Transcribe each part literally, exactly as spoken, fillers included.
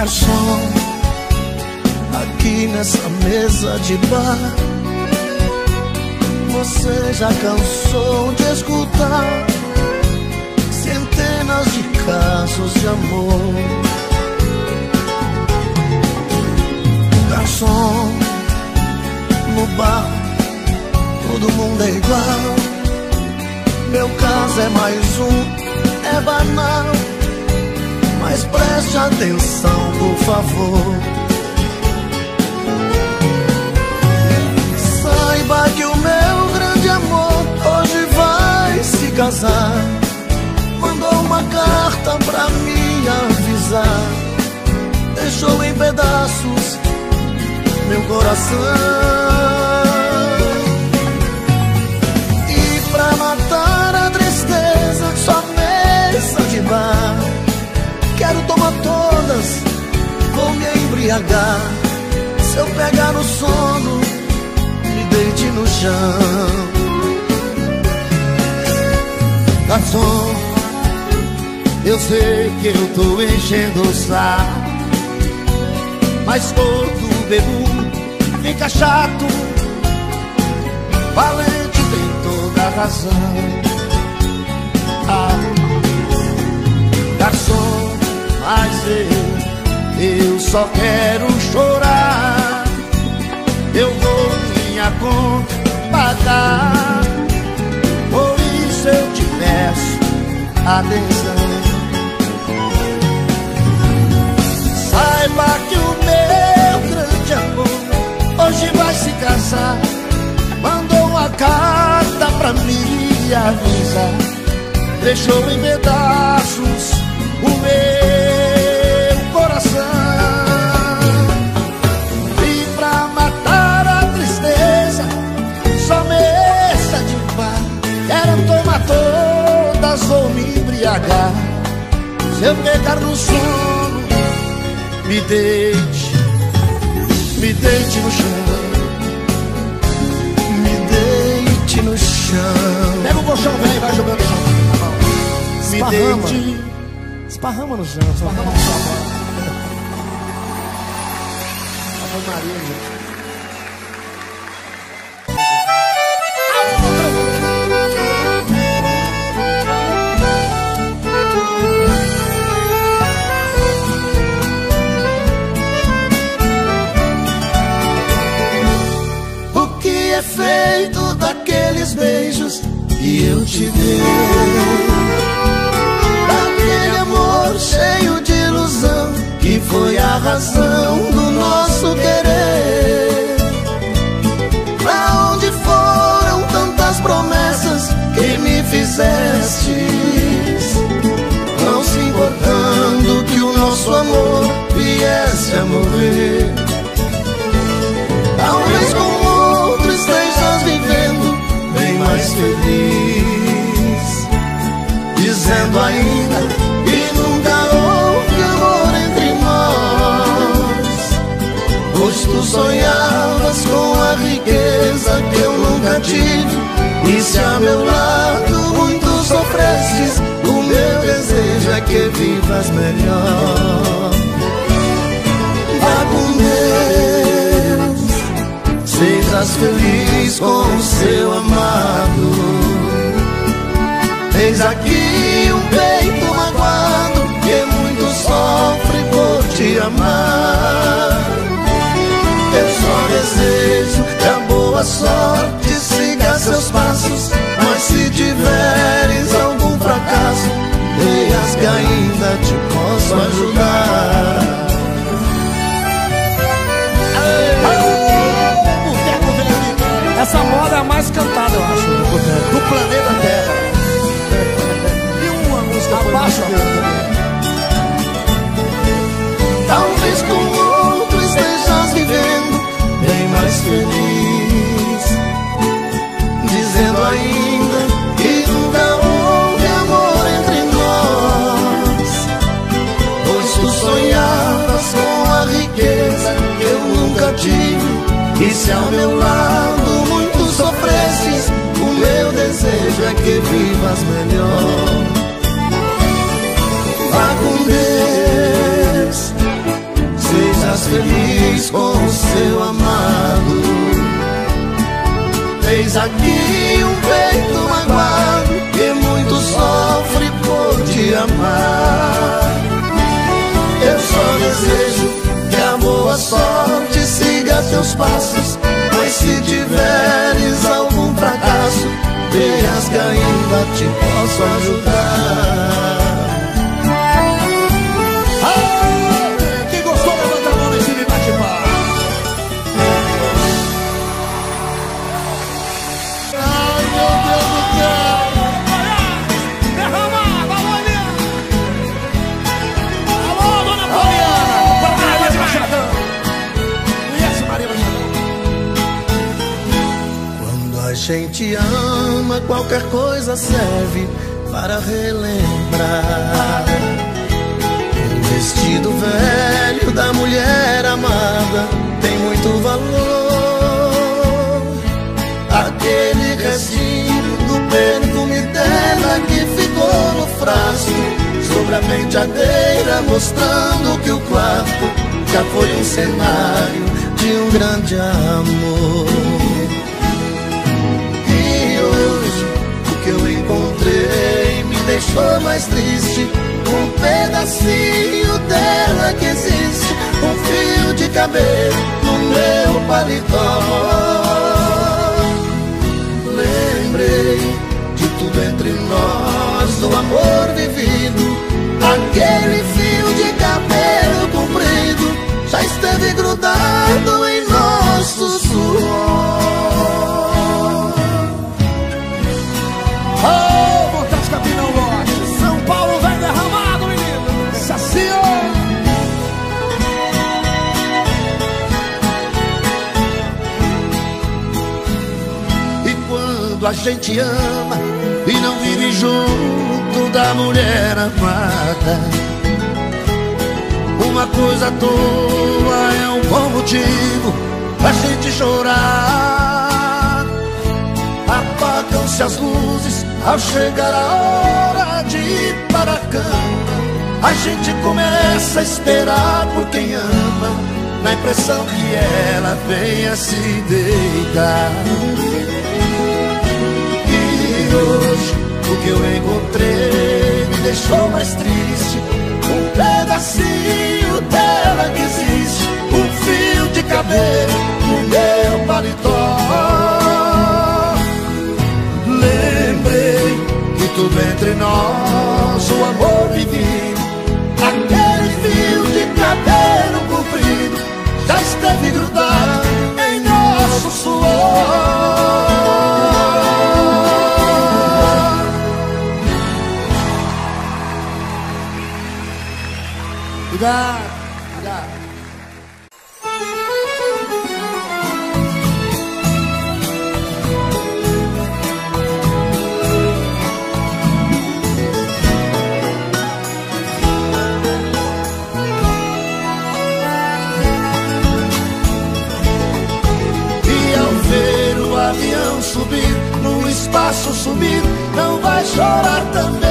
Garçom, aqui nessa mesa de bar, você já cansou de escutar centenas de casos de amor. Garçom, no bar todo mundo é igual. Meu caso é mais um, é banal, mas preste atenção, por favor. Saiba que o meu grande amor hoje vai se casar. Mandou uma carta pra me avisar, deixou em pedaços meu coração. E pra matar a tristeza, só mesa de bar, quero tomar todas, vou me embriagar. Se eu pegar no sono, me deite no chão. Garçom, eu sei que eu tô enchendo o saco, mas todo bebo fica chato. Valente tem toda a razão. Ah, garçom, mas eu, eu só quero chorar. Eu vou minha conta pagar, por isso eu te peço atenção. Saiba que o meu grande amor hoje vai se casar. Mandou uma carta pra me avisar, deixou em pedaços o meu coração. E pra matar a tristeza, só mesa de bar, quero tomar todas, vou me embriagar. Se eu pegar no sono, me deite, me deite no chão, me deite no chão. Pega o colchão, vem, vai jogando no chão. Me Esparrama. deite, Esparrama no chão, esparrama no chão. Ave Maria, gente. É feito daqueles beijos que eu te dei, daquele amor cheio de ilusão que foi a razão do nosso querer. Pra onde foram tantas promessas que me fizestes, não se importando que o nosso amor viesse a morrer. Talvez com estejas vivendo bem mais feliz, dizendo ainda que nunca houve amor entre nós, pois tu sonhavas com a riqueza que eu nunca tive. E se a meu lado muito sofrestes, o meu desejo é que vivas melhor. Vá com Deus, sejas feliz com o seu amado. Eis aqui um peito magoado que muito sofre por te amar. Eu só desejo que a boa sorte siga seus passos, mas se tiveres algum fracasso, leias que ainda te posso ajudar. Essa moda é a mais cantada, eu acho, do planeta Terra. E uma música abaixo talvez com outro estejas vivendo bem mais feliz, dizendo ainda que nunca houve amor entre nós, pois tu sonhavas com a riqueza que eu nunca tive. E se ao meu lado muito sofrestes, o meu desejo é que vivas melhor. Vá com Deus, sejas feliz com o seu amado. Eis aqui um peito magoado que muito sofre por te amar. Eu só desejo que a boa sorte siga teus passos, mas se tiveres algum fracasso, venhas que ainda te posso ajudar. Ah, quem gostou, levanta a mão nesse me bate palma. Ai, meu Deus do céu. Derrama, alô, Eliana. Alô, dona Poliana. Maria de Machadão. Conhece Maria Machadão? Quando a gente ama, qualquer coisa serve para relembrar. O vestido velho da mulher amada tem muito valor. Aquele restinho do perfume dela que ficou no frasco sobre a penteadeira, mostrando que o quarto já foi um cenário de um grande amor. E hoje o que eu encontrei me deixou mais triste. Um pedacinho dela que existe, um fio de cabelo no meu paletó. Lembrei de tudo entre nós, do amor vivido. Aquele fio de cabelo comprido já esteve grudado em nosso suor. Oh, Montes Capinão Loja. São Paulo vem derramado, menino. Saciou. E quando a gente ama e não vive junto da mulher amada, uma coisa à toa é um bom motivo pra gente chorar. Apagam-se as luzes ao chegar a hora de ir para a cama. A gente começa a esperar por quem ama, na impressão que ela venha se deitar. E hoje o que eu encontrei me deixou mais triste. Um pedacinho dela que existe, um fio de cabelo no meu paletó. Lembrei que tudo entre nós, o amor vivido. Aquele fio de cabelo comprido já esteve grudado em nosso suor. Cuidado, cuidado. E ao ver o avião subir, no espaço sumir, não vai chorar também.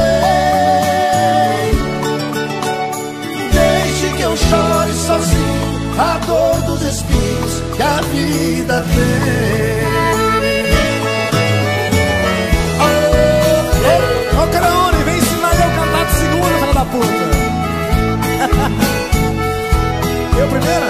Deixe que eu chore sozinho a dor dos espinhos que a vida tem. Ô, Craone, vem ensinar eu a cantar de segunda, filha da puta. Eu primeira?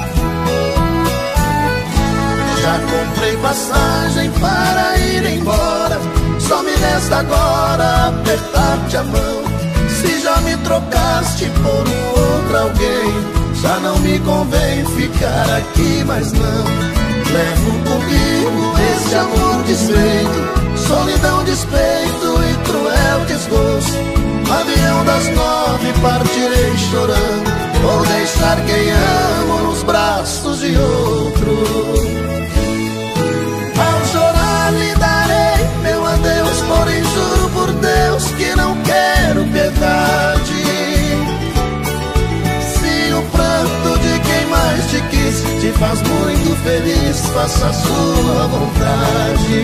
Já comprei passagem para ir embora, só me resta agora apertar-te a mão. Se já me trocaste por um outro alguém, já não me convém ficar aqui, mas não. Levo comigo esse amor desfeito, solidão, despeito e cruel desgosto. No avião das nove partirei chorando, vou deixar quem amo nos braços de outro. Ao chorar lhe darei meu adeus, porém juro por Deus que não quero piedade. Se o pranto de quem mais te quis te faz muito feliz, faça a sua vontade.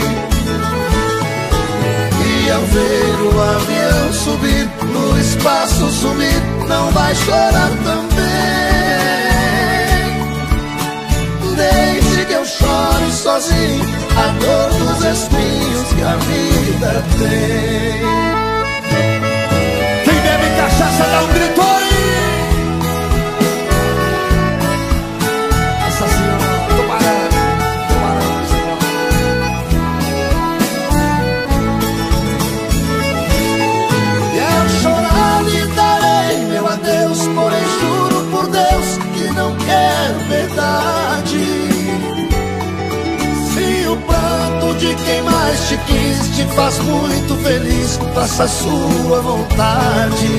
E ao ver o avião subir, no espaço sumir, não vai chorar também. Deixe que eu chore sozinho a dor dos espinhos que a vida tem. Quem bebe cachaça dá um grito aí. Essa senhora, tubarão, tubarão, E eu chorar lhe darei meu adeus, porém juro por Deus que não quero verdade. Se o pranto de quem mais te quis te faz muito feliz, faça a sua vontade.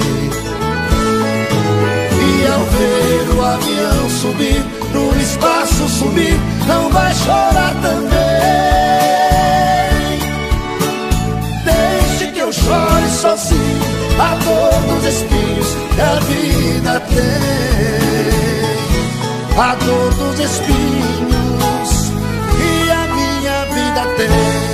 E ao ver o avião subir, no espaço subir, não vai chorar também. Deixe que eu chore sozinho a dor dos espinhos que a vida tem. A dor dos espinhos que a minha vida tem.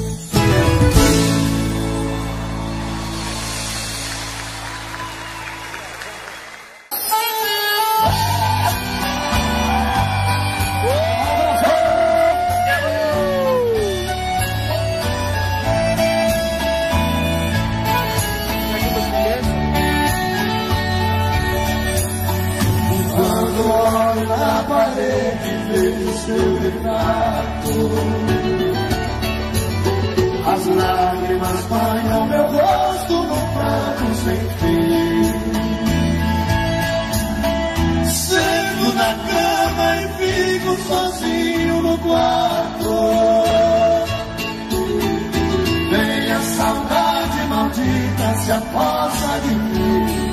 Quando olho na parede, vejo seu retrato. As lágrimas banham meu rosto no pranto sem fim. Sento na cama e fico sozinho no quarto. Vem a saudade maldita, se aposta de mim.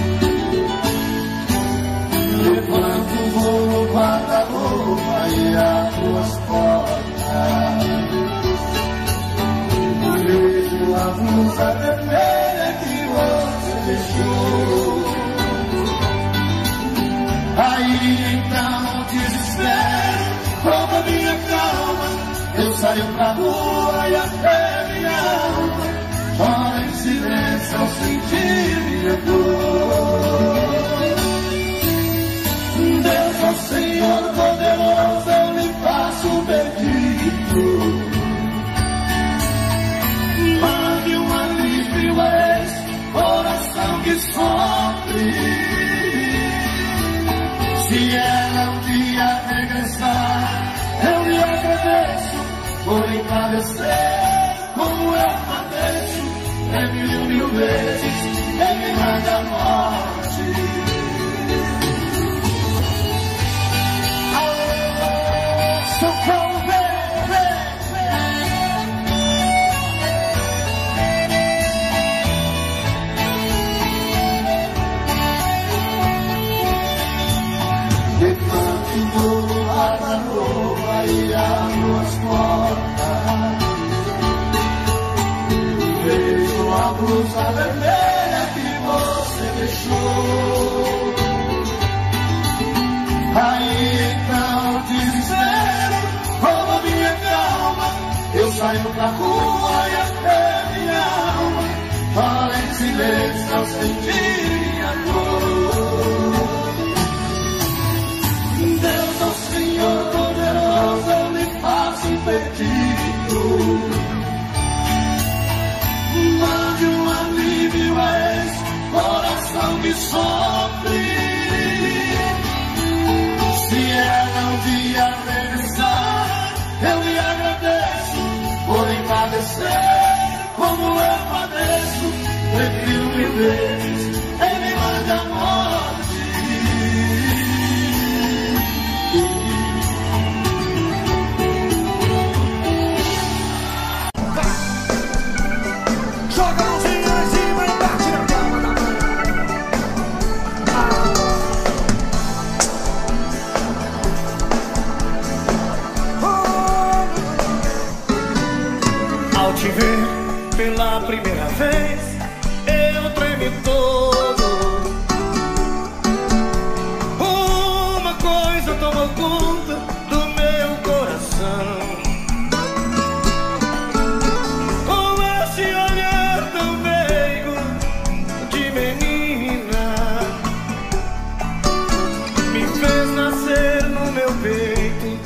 Levanto, vou no guarda-roupa e abro as portas. Vejo a blusa vermelha que você deixou. Aí então desespero, rouba minha calma. Eu saio pra rua e até minha alma chora em silêncio ao sentir minha dor. Deus, ó Senhor poderoso, eu lhe faço um pedido. Mande um alívio a esse coração que sofre. Se ela um dia regressar, eu lhe agradeço por encarecer como eu padeço. É mil, mil vezes, é me manda a morte. Socorro, vem, vem, vem. Levanto, vou no guarda-roupa e abro as portas. Vejo a blusa vermelha que você deixou. Aí então desespero, rouba minha calma. Eu saio pra rua e até minha alma fala em silêncio ao sentir minha dor. Deus, ó Senhor poderoso, eu lhe faço um pedido. Mande um alívio a esse coração que sofre. Se ela um dia regressar, eu lhe agradeço por empadecer como eu padeço. Prefiro mil vezes em me mande a morte. joga a mãozinha lá em cima e bate na palma da mão. Ah. Ao te ver pela primeira vez, eu tremi todo. Uma coisa tomou conta do meu coração. Com esse olhar tão meigo de menina, me fez nascer no meu peito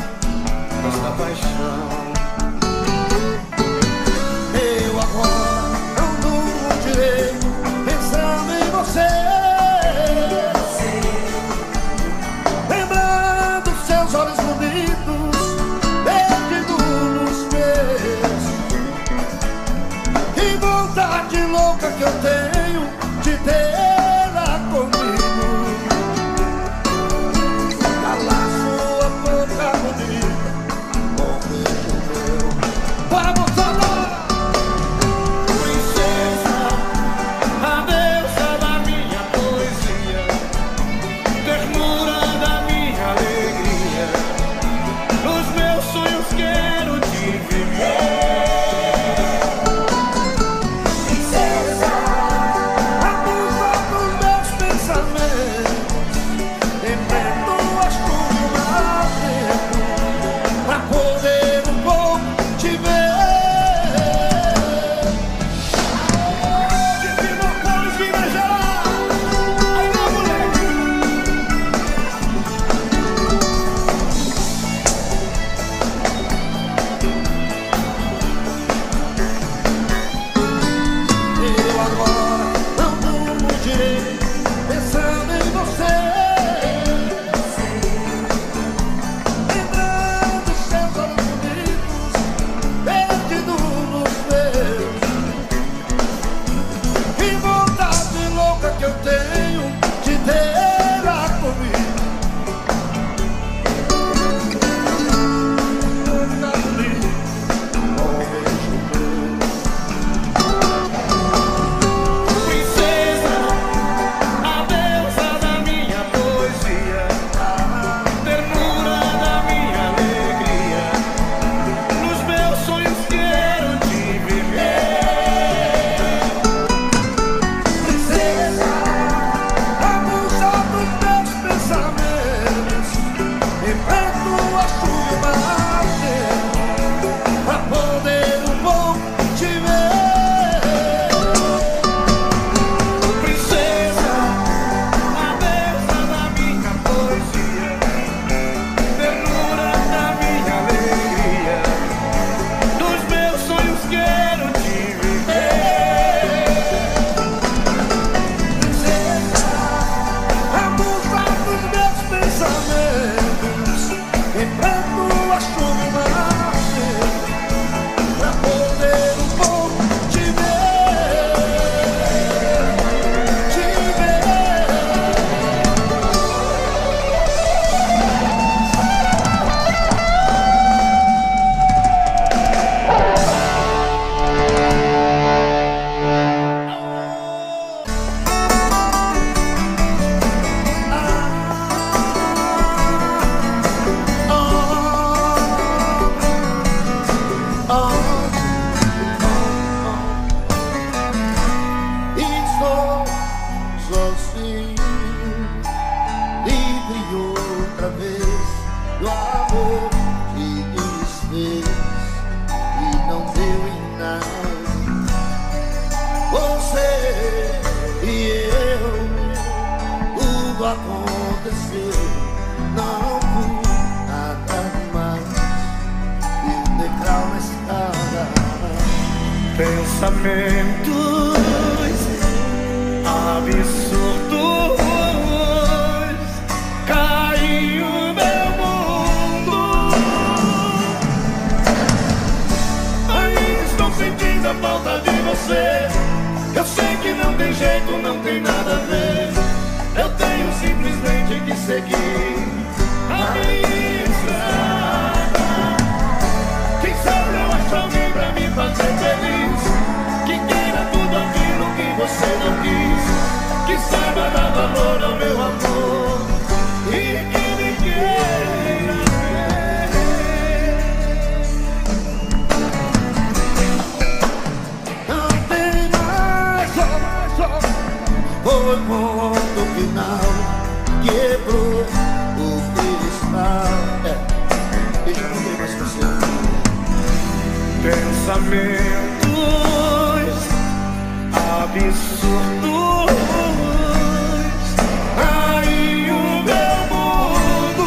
aconteceu, não fui nada demais. E o degrau na escada. Pensamentos absurdos caiu meu mundo. Ainda estou sentindo a falta de você. Eu sei que não tem jeito, não tem nada a ver. Eu tenho simplesmente que seguir a minha estrada. Quem sabe eu acho alguém pra me fazer feliz, que queira tudo aquilo que você não quis, que saiba dar valor ao meu amor e que me queira ver. Não tem mais só, só. Foi ponto final, quebrou o cristal. É, deixa eu não ter mais você. Pensamentos absurdos aí o meu mundo.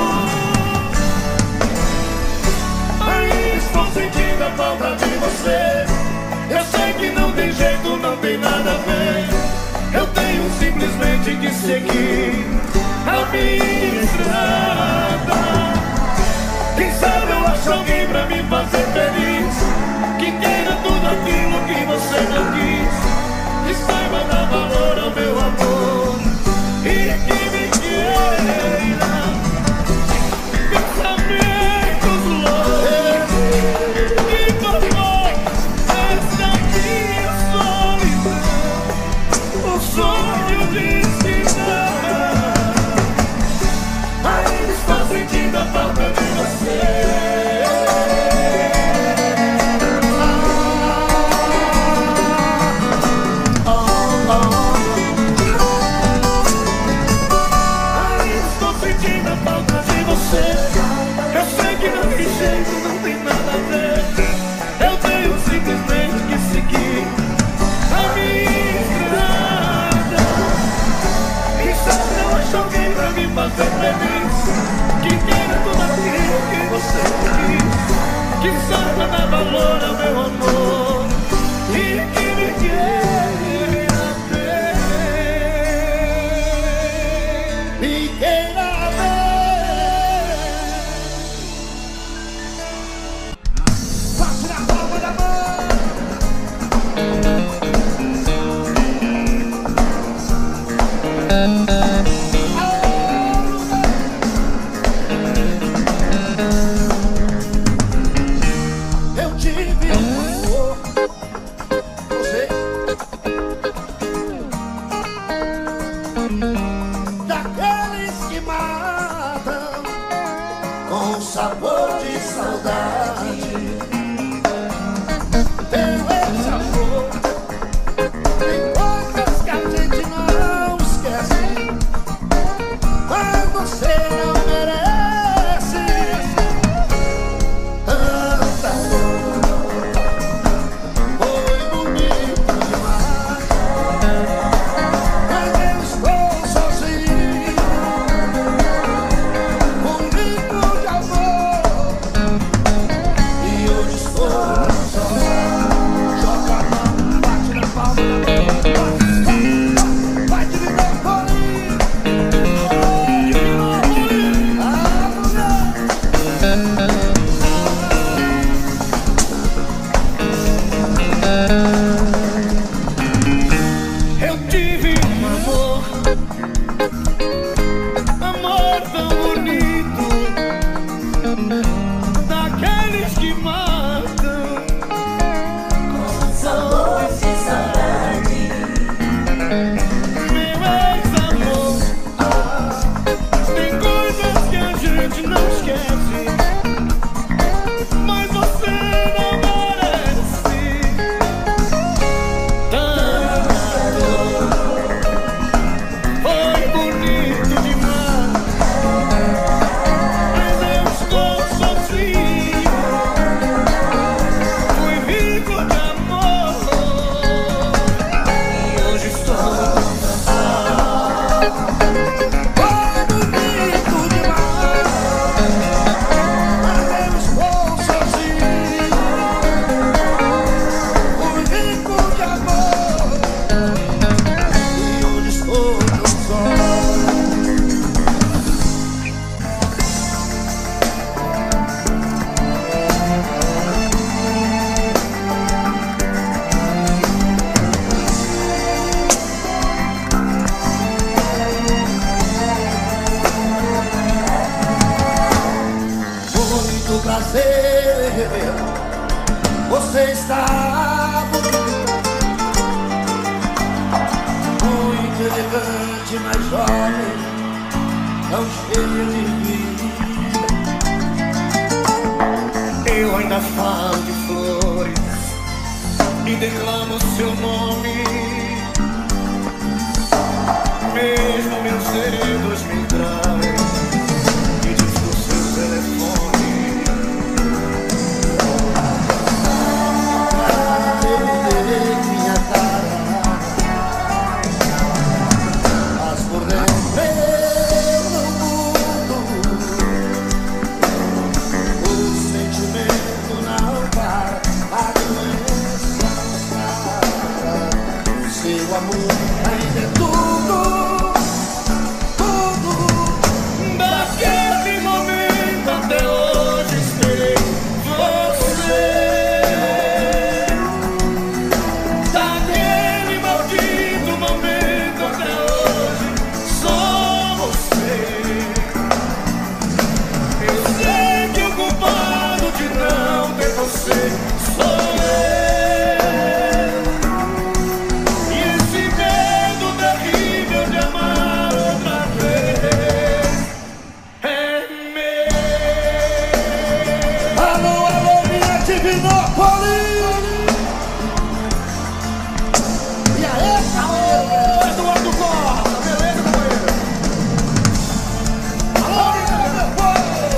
Ainda estou sentindo a falta de você. Eu sei que não tem jeito, não tem nada a ver. Eu tenho simplesmente que seguir a minha estrada. Quem sabe eu acho alguém pra me fazer feliz, que queira tudo aquilo que você não quis, que saiba dar valor ao meu amor e que me queira. Pensamentos loucos que formou essa minha solidão, o sonho de se dar. Ainda estou sentindo a falta de você. Eu sei que não tem jeito, não tem nada a ver. Eu tenho simplesmente que seguir a minha estrada. Quem sabe eu acho alguém pra me fazer feliz, que queira tudo aquilo que você quis, que saiba dar valor ao meu amor e que me queira ver. Me queira ver. Bate na palma da mão. Eu tive um amor, você, daqueles que matam com sabor de saudade. Tem esse amor, tem coisas que a gente não esquece, mas você não merece tanta dor. Foi bonito demais, mas eu estou sozinho, comigo de amor, e hoje estou só. Joga a mão, bate na palma da mão, vai te me dar um bolinho, ah, mulher. Eu tive um amor, amor tão bonito, daqueles que matam com sabor de saudade. Meu ex-amor, tem coisas que a gente não esquece, mas você não merece você está muito elegante, mais jovem, tão cheia de vida. Eu ainda falo de flores e declamo seu nome, mesmo meus dedos me traem e diz o seu telefone. Minha cara, mas por dentro eu não mudo. O sentimento não para, a doença não para. Seu amor ainda é tudo, tudo. Daquele momento até hoje esperei você. Daquele maldito momento até hoje só você. Eu sei que o culpado de não ter você sou eu. E esse medo terrível de amar outra vez é meu. Alô, alô, minha Divinópolis! E aí, caô? Eduardo Costa, beleza, companheiro? Alô, meu povo!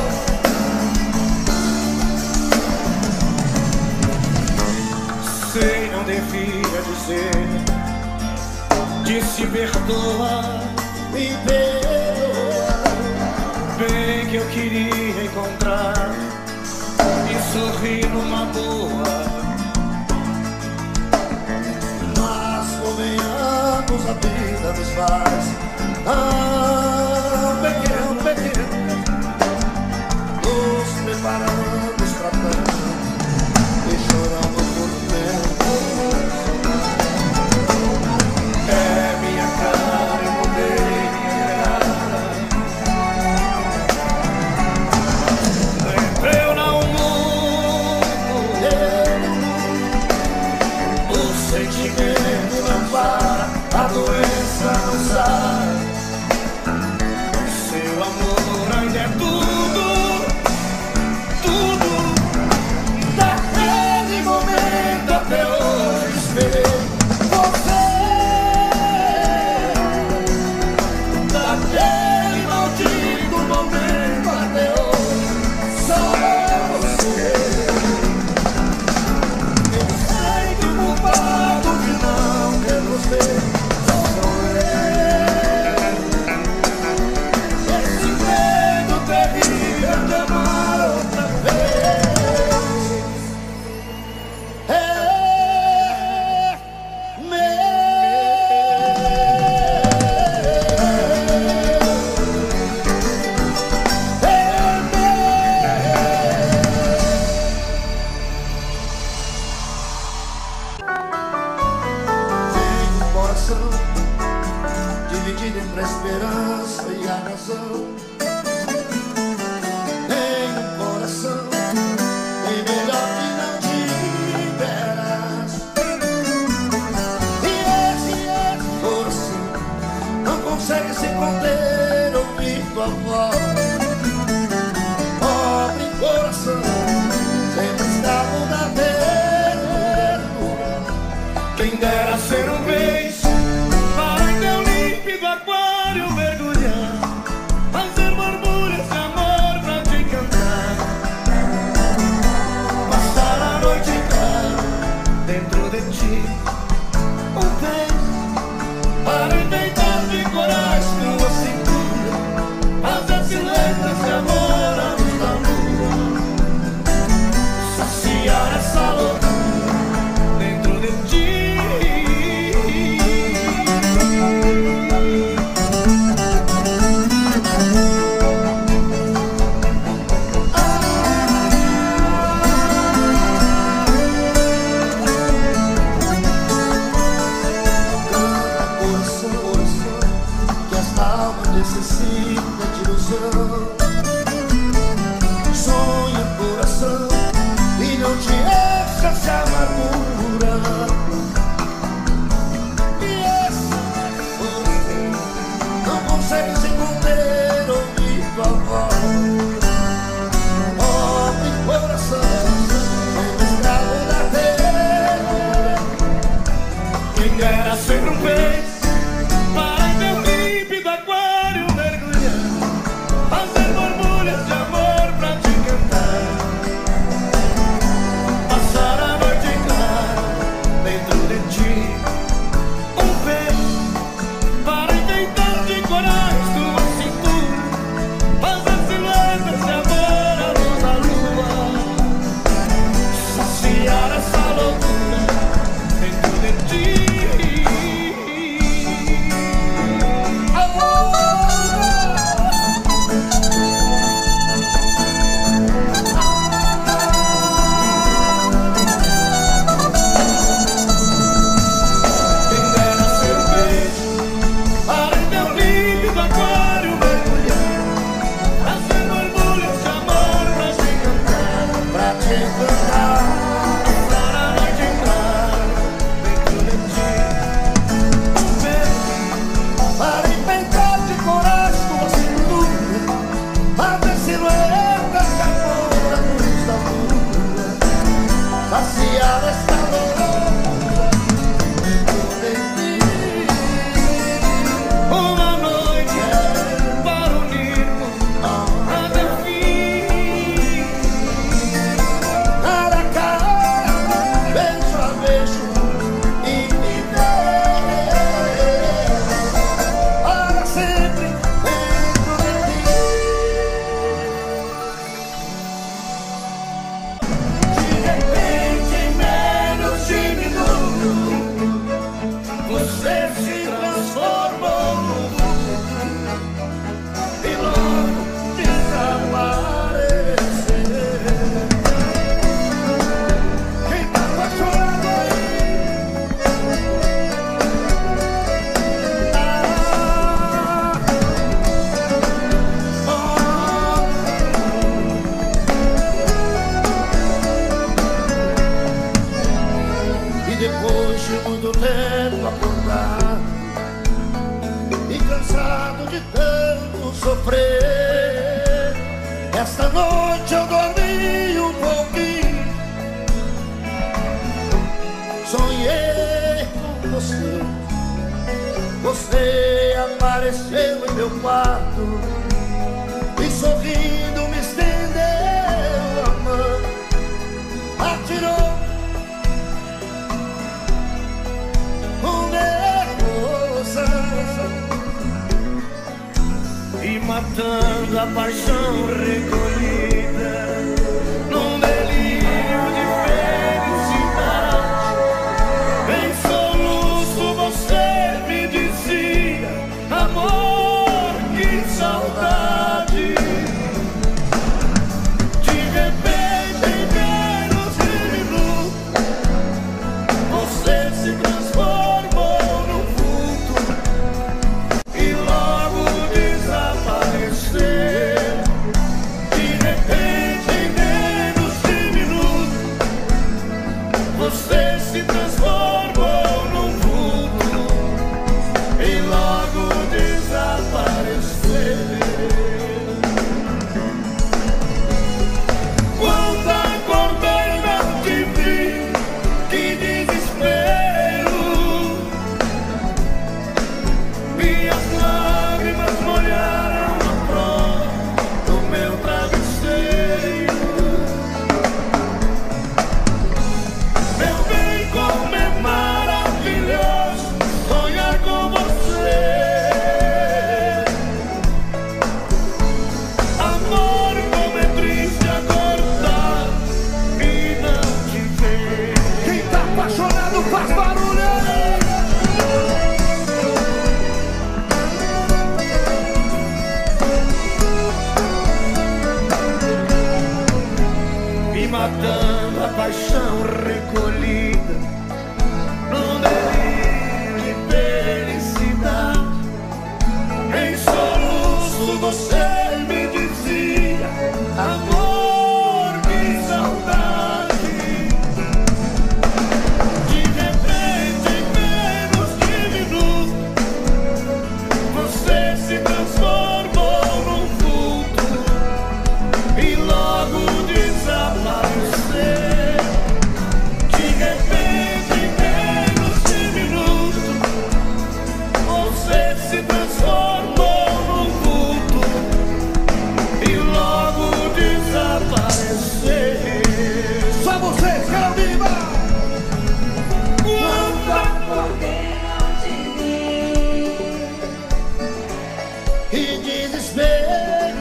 Sei, não devia dizer, disse perdoa, Me perdoa. bem que eu queria encontrar e sorrir numa boa. Mas convenhamos, a vida nos faz tão pequeno, pequeno, nos preparamos pra tanto e choramos por dentro. É minha cara, eu mudei minha cara. Entrei no mundo, O sentimento não para, a doença não sai. seu amor ainda é tudo, tudo. Daquele momento até hoje esperei você. Daquele maldito momento até hoje só você. Eu sei que o culpado de não ter você sou eu. Esse medo terrível de amar outra vez é meu. É Tenho um coração dividido entre a esperança e a razão. Tenho um coração bem melhor que não tiveras. E esse, esse coração não consegue se conter, ouvir tua voz. Pobre coração, sempre escravo da ternura. Quem dera ser um peixe para em teu límpido aquário mergulhar, mas depois de muito tempo acordar e cansado de tanto sofrer, esta noite eu dormi um pouquinho, sonhei com você. Você apareceu em meu quarto e sorrindo me estendeu a mão, atirou e matando a paixão recolhida num delírio de felicidade, em soluço você me dizia: amor, que saudade. De repente, em menos de minutos, você se transformou num vulto e logo desapareceu. De repente, em menos de minutos, você se transformou num vulto e logo desapareceu. Quando acordei não te vi, que desespero. Minhas lágrimas molharam a prova do meu travesseiro. Meu bem, como é maravilhoso sonhar com você. Amor, como é triste acordar e não te ver. Quem tá apaixonado faz barulho. Me matando a paixão recolhida num delírio de felicidade, em soluço você me dizia: amor, que saudade. De repente, em menos de minutos, você se transformou num vulto e logo desapareceu. De repente, em menos de minutos, você se transformou num vulto e logo desapareceu. Só vocês, quero viva! Quando acordei não te vi, e desespero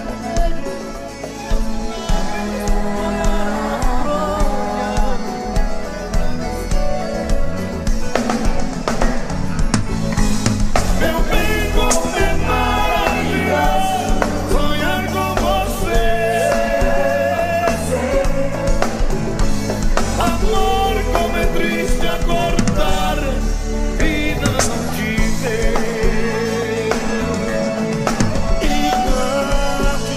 meu bem, como é maravilhoso sonhar com você. Amor, como é triste acordar e não te ver. E não te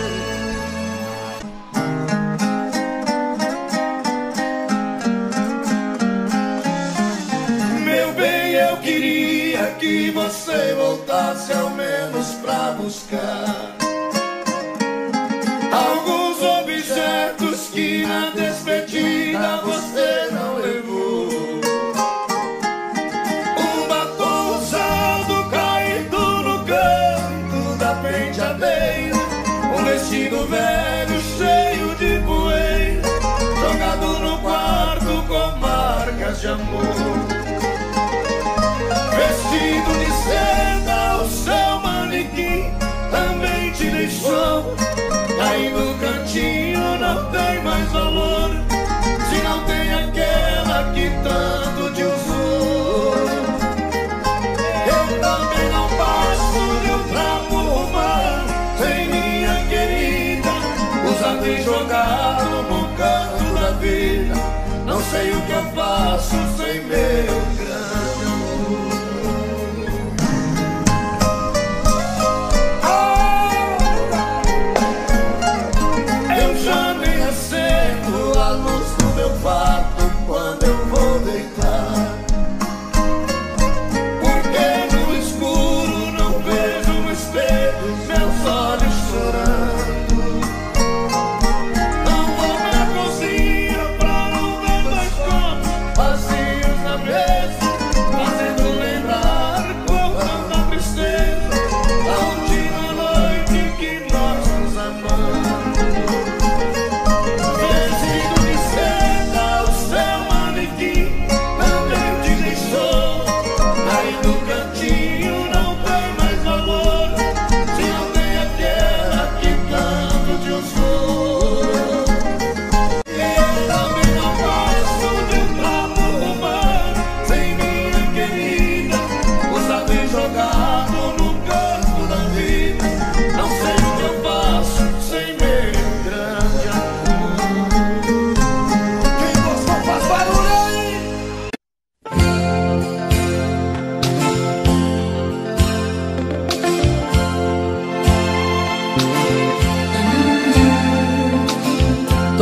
ver. Meu bem, eu queria que você voltasse ao menos pra buscar alguns objetos que na despedida você não levou. Um batom usado caído no canto da penteadeira, um vestido velho cheio de poeira, jogado no quarto com marcas de amor. Vestido de seda, o seu manequim também te deixou. Aí no cantinho não tem mais valor, se não tem aquela que tanto te usou. Eu também não passo de um trapo humano sem minha querida, usado e jogado no canto da vida. Não sei o que eu faço sem meu grande amor. Eu já nem acendo a luz do meu quarto quando eu vou deitar.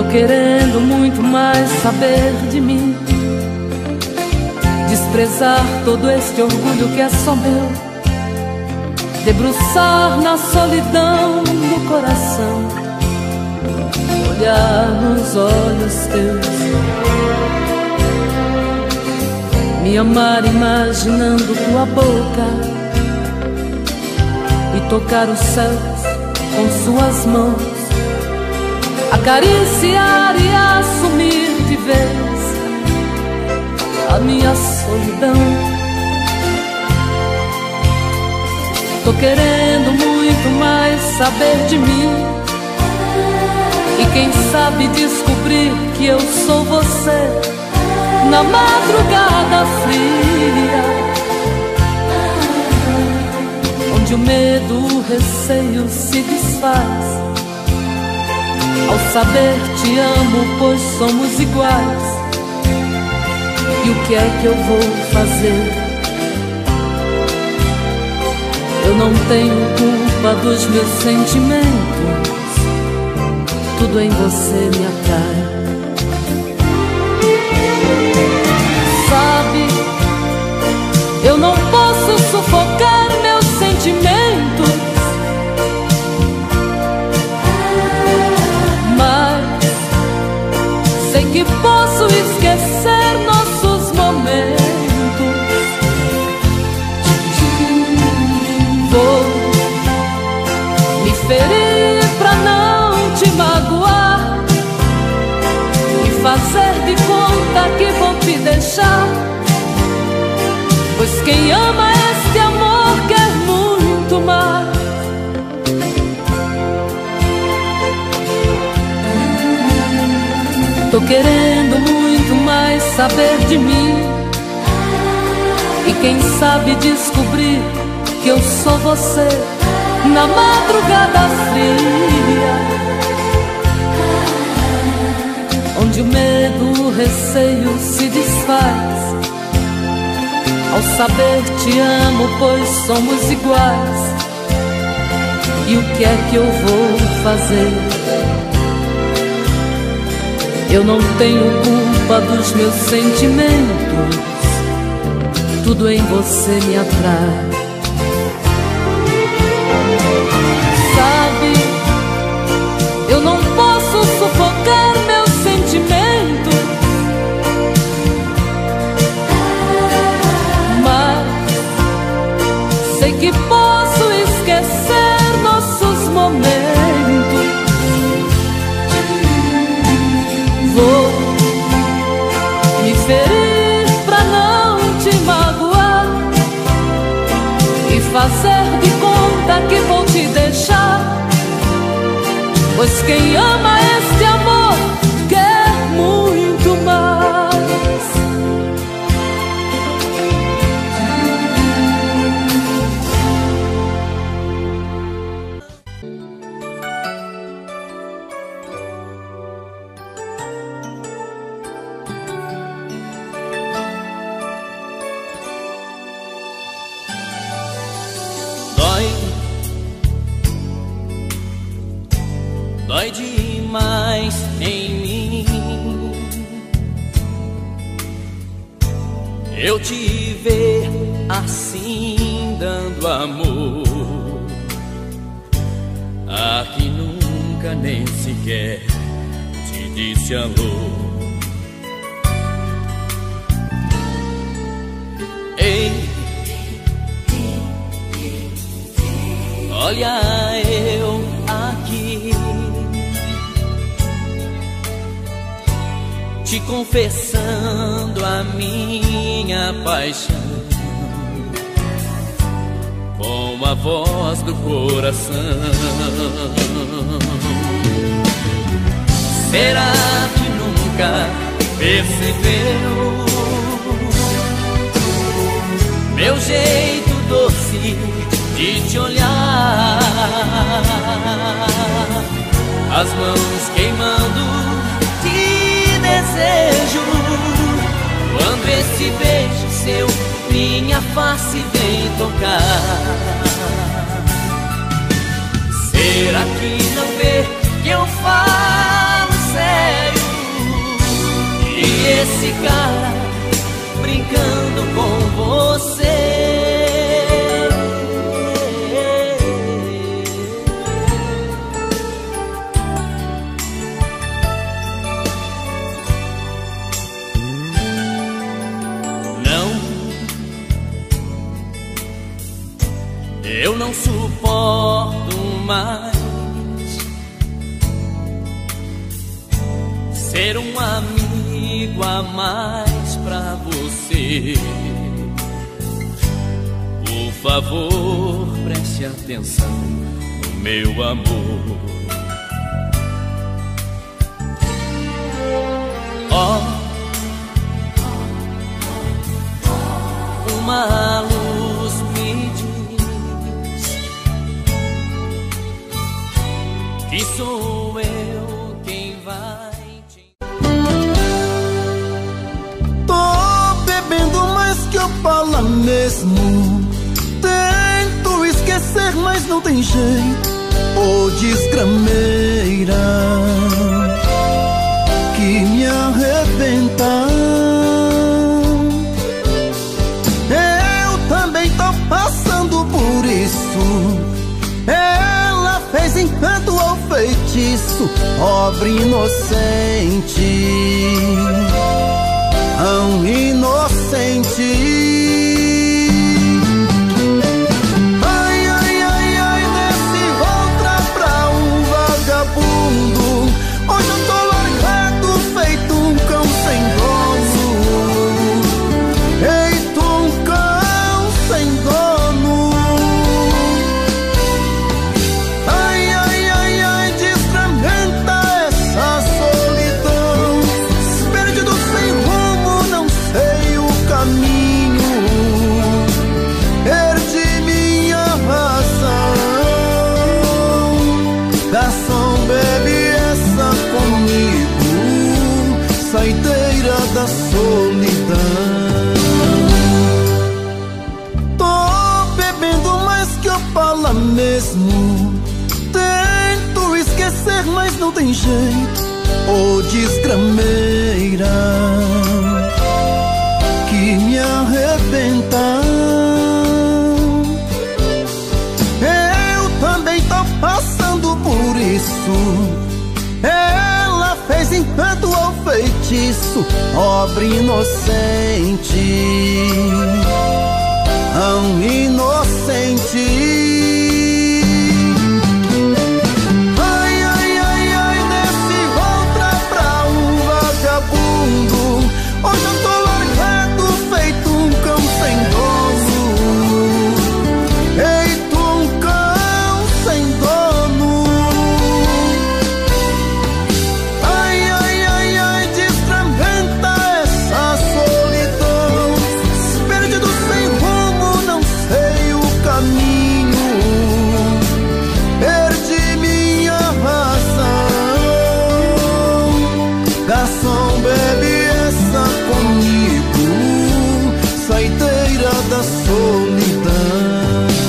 querendo muito mais saber de mim, desprezar todo este orgulho que é só meu, debruçar na solidão do coração, olhar nos olhos teus, me amar imaginando tua boca e tocar os céus com suas mãos, acariciar e assumir de vez a minha solidão. Tô querendo muito mais saber de mim, e quem sabe descobrir que eu sou você na madrugada fria, onde o medo, o receio se desfaz ao saber te amo, pois somos iguais. E o que é que eu vou fazer? Eu não tenho culpa dos meus sentimentos, tudo em você me atrai. Sabe, eu não posso sufocar meus sentimentos, mas sei que posso esquecer nossos momentos. Vou me ferir pra não te magoar e fazer de conta que vou te deixar, pois quem ama este amor quer muito mais. Tô querendo muito mais saber de mim, e quem sabe descobrir que eu sou você na madrugada fria, onde o medo, o receio se desfaz ao saber te amo, pois somos iguais. E o que é que eu vou fazer? Eu não tenho culpa dos meus sentimentos, tudo em você me atrai. Sabe, eu não posso sufocar meus sentimentos, mas sei que posso esquecer nossos momentos. Vou me ferir pra não te magoar e fazer de conta que vou te deixar, pois quem ama este amor quer muito mais. Dói demais em mim eu te ver assim dando amor a quem nunca nem sequer te disse alô. Ei, olha eu aqui te confessando a minha paixão com a voz do coração. Será que nunca percebeu meu jeito doce de te olhar, as mãos queimando desejo quando esse beijo seu minha face vem tocar? Será que não vê que eu falo sério? esse cara brincando com você. Eu não suporto mais ser um amigo a mais pra você. Por favor, preste atenção no meu amor. Ó, oh, uma luz me diz que sou eu quem vai te... Tô bebendo mais que eu falo mesmo. Tento esquecer, mas não tem jeito. Ô desgrameira que me arrebenta. Eu também tô passando por isso. Ela fez encanto ou feitiço, pobre inocente, tão inocente. Ai, ai, ai, ai, nesse outra pra um vagabundo. Hoje eu tô largado, feito um cão sem dono. Feito um cão sem dono. Ai, ai, ai, ai, desfragmenta essa solidão. Perdido sem rumo, não sei o caminho. Perdi minha razão. Garçom, bebe essa comigo, saideira da solidão. Tô bebendo mais que eu falo mesmo. Tento esquecer, mas não tem jeito. Ô desgrameira que me arrebenta. Eu também tô passando por isso. Ela fez encanto ou feitiço, pobre inocente, tão inocente. Ai, ai, ai, ai, nesse outra pra um vagabundo. Hoje eu tô largado, feito um cão sem dono. Feito um cão sem dono. Ai, ai, ai, ai, desfragmenta essa solidão. Perdido sem rumo, não sei o caminho. Perdi minha razão. Garçom, bebe essa comigo, saideira da solidão.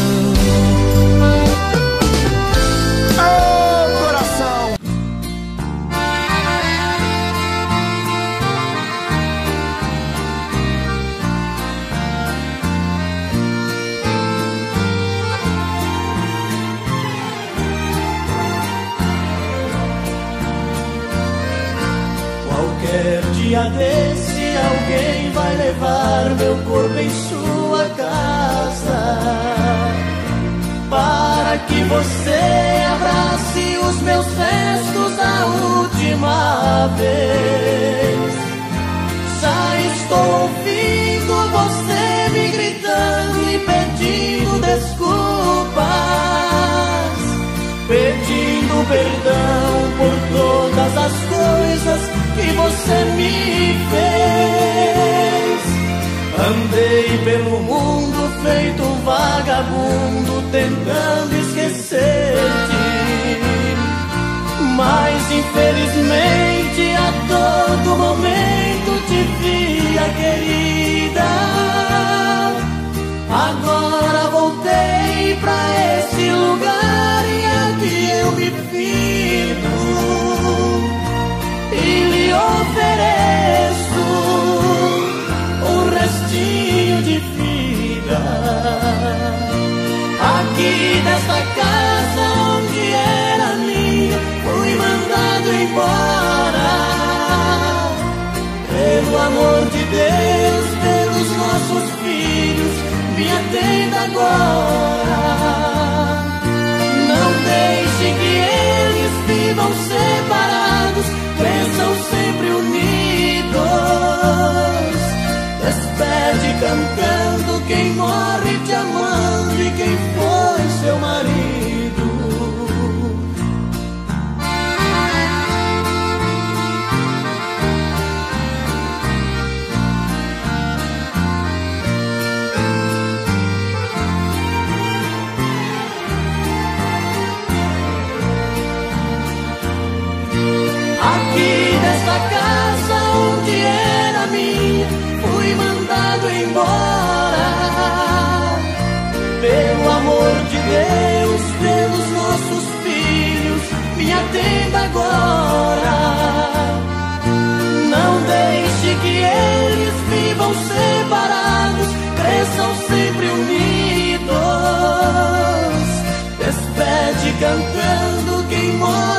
Ô coração! Qualquer dia desse alguém vai levar meu corpo em sua casa, para que você abrace os meus restos a última vez. Já estou ouvindo você me gritando e pedindo desculpas, pedindo perdão por todas as coisas que você me fez. Andei pelo mundo feito um vagabundo, tentando esquecer-te, mas infelizmente a todo momento te via, querida. Agora voltei pra esse lugar e aqui eu me firmo e lhe ofereço amor de Deus pelos nossos filhos, me atenda agora. Não deixe que eles vivam separados, cresçam sempre unidos. Despede cantando quem morre te amando e quem foi seu marido. Aqui nesta casa onde era minha, fui mandado embora. Pelo amor de Deus, pelos nossos filhos, me atenda agora. Não deixe que eles vivam separados, cresçam sempre unidos. Despede cantando quem morre